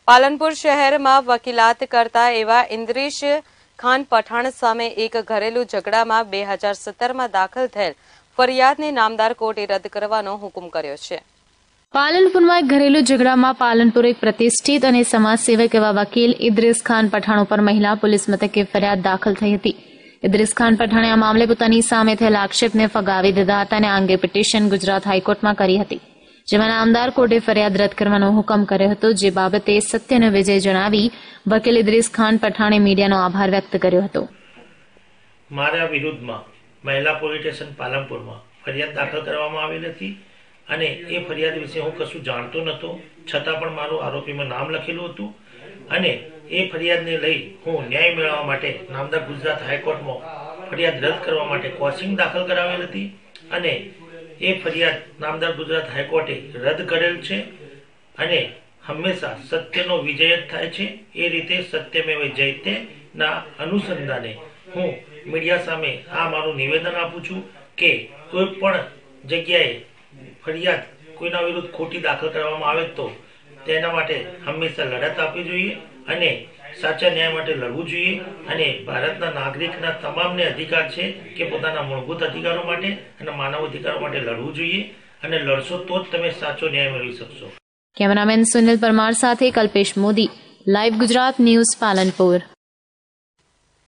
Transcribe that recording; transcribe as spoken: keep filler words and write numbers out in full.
પાલનપુર શહેરમાં વકીલાત કરતા એવા ઇદ્રીસ ખાન પઠાણ સામે એક ઘરેલુ ઝઘડામાં બે હજાર સત્તરમાં દાખલ થયેલ ફરિયાદને નામદાર કોર્ટે રદ કરવાનો હુકમ કર્યો છે। પાલનપુરમાં એક ઘરેલુ ઝઘડામાં પાલનપુર એક પ્રતિષ્ઠિત અને સમાજસેવક એવા વકીલ ઇદ્રીસ ખાન પઠાણ ઉપર મહિલા પોલીસ મથકે ફરિયાદ દાખલ થઈ હતી। ઇદ્રીસ ખાન પઠાણે આ મામલે પોતાની સામે થયેલ આક્ષેપને ફગાવી દીધા હતા અને આ અંગે પિટિશન ગુજરાત હાઈકોર્ટમાં કરી હતી, જેમાં નામદાર કોર્ટે ફરિયાદ રદ કરવાનો હુકમ કર્યો હતો। જે બાબતે સત્યનો વિજય જણાવી વકીલ ઇદ્રીસ ખાન પઠાણે મીડિયાનો આભાર વ્યક્ત કર્યો હતો। મારા વિરુદ્ધમાં મહિલા પોલીસ સ્ટેશન પાલનપુરમાં ફરિયાદ દાખલ કરવામાં આવેલી હતી અને એ ફરિયાદ વિશે હું કશું જાણતો નહોતો, છતાં પણ મારું આરોપીમાં નામ લખેલું હતું અને એ ફરિયાદને લઈ હું ન્યાય મેળવવા માટે નામદાર ગુજરાત હાઈકોર્ટમાં ફરિયાદ રદ કરવા માટે કોશિંગ દાખલ કરાવેલ હતી અને એ ફરિયાદ નામદાર ગુજરાત હાઈકોર્ટે રદ કરેલ છે અને હંમેશા સત્યનો વિજય જ થાય છે। એ રીતે સત્યમેવ જયતેના અનુસંધાને હું મીડિયા સામે આ મારું નિવેદન આપું છું કે કોઈ પણ જગ્યાએ ફરિયાદ કોઈના વિરુદ્ધ ખોટી દાખલ કરવામાં આવે તો તેના માટે હંમેશા લડત આપવી જોઈએ અને સાચા ન્યાય માટે લડવું જોઈએ અને ભારતના નાગરિકના તમામને અધિકાર છે કે પોતાના મૂળભૂત અધિકારો માટે અને માનવ અધિકારો માટે લડવું જોઈએ અને લડશો તો જ તમે સાચો ન્યાય મેળવી શકશો। કેમેરામેન સુનિલ પરમાર સાથે કલ્પેશ મોદી, લાઈવ ગુજરાત ન્યૂઝ, પાલનપુર।